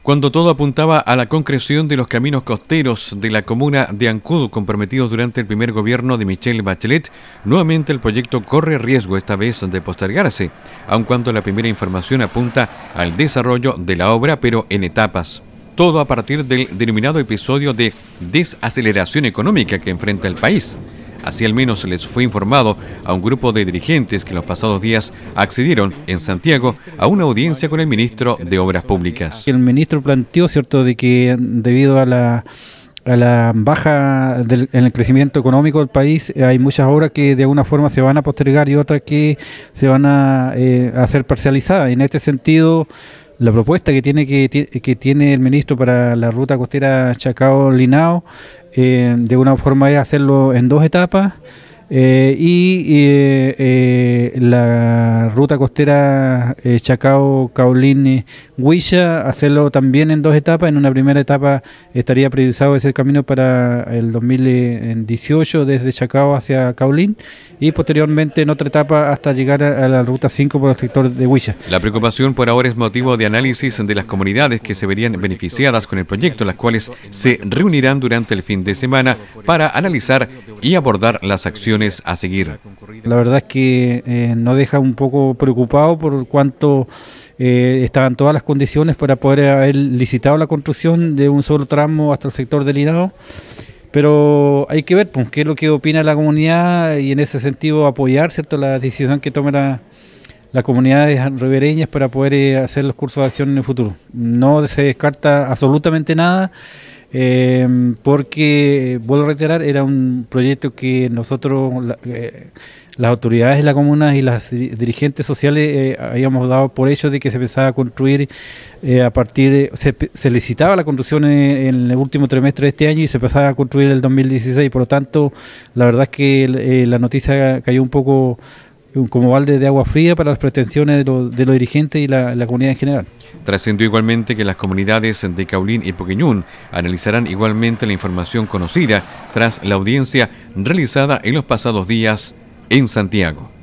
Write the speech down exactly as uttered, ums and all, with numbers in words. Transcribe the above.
Cuando todo apuntaba a la concreción de los caminos costeros de la comuna de Ancud comprometidos durante el primer gobierno de Michelle Bachelet, nuevamente el proyecto corre riesgo esta vez de postergarse, aun cuando la primera información apunta al desarrollo de la obra, pero en etapas. Todo a partir del denominado episodio de desaceleración económica que enfrenta el país. Así al menos se les fue informado a un grupo de dirigentes que en los pasados días accedieron en Santiago a una audiencia con el ministro de Obras Públicas. El ministro planteó, cierto, de que debido a la, a la baja del, en el crecimiento económico del país, hay muchas obras que de alguna forma se van a postergar y otras que se van a, eh, a hacer parcializadas. En este sentido, la propuesta que tiene que, que tiene el ministro para la ruta costera Chacao-Linao, eh, de una forma es hacerlo en dos etapas, eh, y eh, eh, la ruta costera eh, Chacao-Caulín-Huilla, hacerlo también en dos etapas. En una primera etapa estaría priorizado ese camino para el dos mil dieciocho desde Chacao hacia Caulín, y posteriormente en otra etapa hasta llegar a, a la ruta cinco por el sector de Huilla. La preocupación por ahora es motivo de análisis de las comunidades que se verían beneficiadas con el proyecto, las cuales se reunirán durante el fin de semana para analizar y abordar las acciones a seguir. La verdad es que eh, nos deja un poco preocupado por cuanto eh, estaban todas las condiciones para poder haber licitado la construcción de un solo tramo hasta el sector del Linao. Pero hay que ver pues, qué es lo que opina la comunidad y en ese sentido apoyar, ¿cierto?, la decisión que tome la, las comunidades ribereñas para poder eh, hacer los cursos de acción en el futuro. No se descarta absolutamente nada, eh, porque, vuelvo a reiterar, era un proyecto que nosotros, la, eh, las autoridades de la comuna y las dirigentes sociales eh, habíamos dado por hecho de que se empezaba a construir eh, a partir, se, se licitaba la construcción en, en el último trimestre de este año y se empezaba a construir en el dos mil dieciséis. Por lo tanto, la verdad es que eh, la noticia cayó un poco como balde de agua fría para las pretensiones de, lo, de los dirigentes y la, la comunidad en general. Trascendió igualmente que las comunidades de Caulín y Puqueñún analizarán igualmente la información conocida tras la audiencia realizada en los pasados días en Santiago.